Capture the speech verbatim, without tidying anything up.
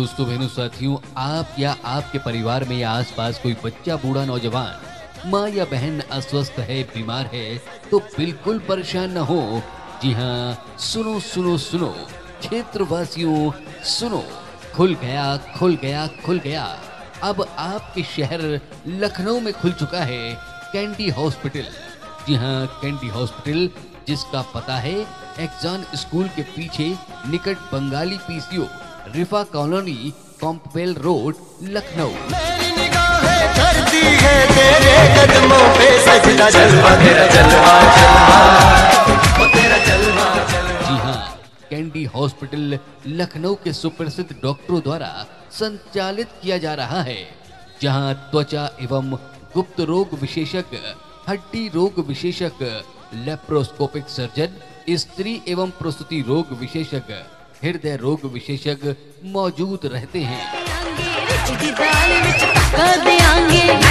दोस्तों बहनों साथियों, आप या आपके परिवार में या आसपास कोई बच्चा, बूढ़ा, नौजवान, माँ या बहन अस्वस्थ है, बीमार है, तो बिल्कुल परेशान न हो। जी हाँ, सुनो सुनो सुनो क्षेत्रवासियों, सुनो, खुल गया खुल गया खुल गया। अब आपके शहर लखनऊ में खुल चुका है कैंडी हॉस्पिटल। जी हाँ, कैंडी हॉस्पिटल, जिसका पता है एक्जान स्कूल के पीछे निकट बंगाली पीसीओ, रिफा कॉलोनी, कॉम्पवेल रोड, लखनऊ। मेरी निगाहें करती है तेरे कदमों पे सजदा, जलवा तेरा जलवा जलवा, ओ तेरा जलवा जलवा। जी हाँ, कैंडी हॉस्पिटल लखनऊ के सुप्रसिद्ध डॉक्टरों द्वारा संचालित किया जा रहा है, जहां त्वचा एवं गुप्त रोग विशेषज्ञ, हड्डी रोग विशेषज्ञ, लेप्रोस्कोपिक सर्जन, स्त्री एवं प्रसूति रोग विशेषज्ञ, हृदय रोग विशेषज्ञ मौजूद रहते हैं।